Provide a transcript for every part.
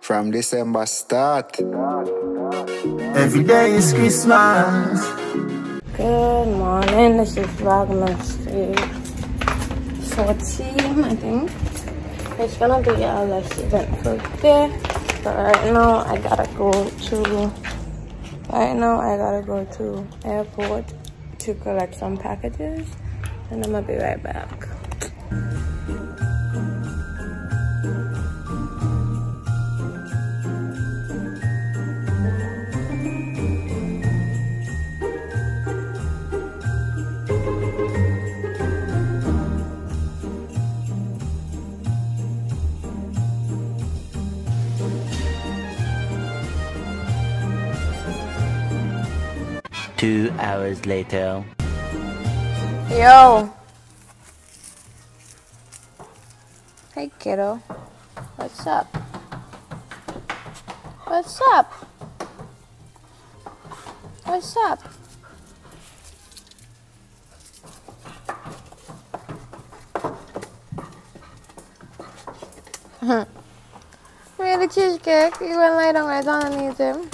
From December start. Every day is Christmas. Good morning, this is Vlogmas 14, I think. It's gonna be a less eventful day, but right now I gotta go to airport to collect some packages, and I'm gonna be right back. Two hours later. Yo! Hey kiddo. What's up? What's up? What's up? Really, cheesecake? You went lay down right underneath him.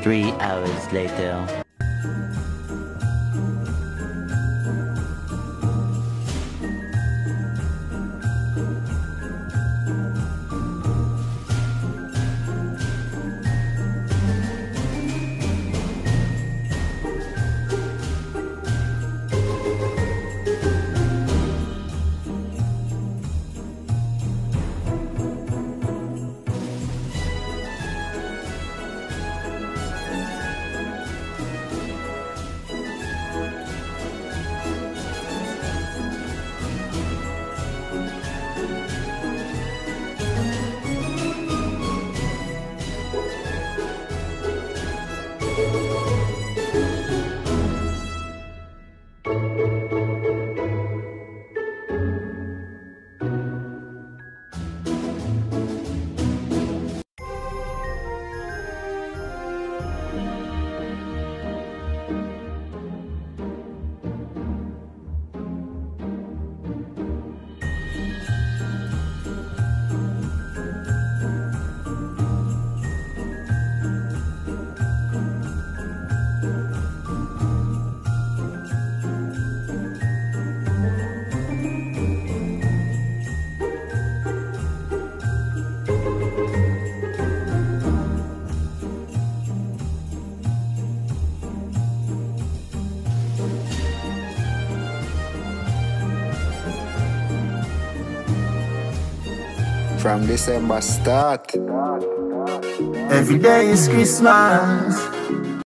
3 hours later. From December start. Every day is Christmas.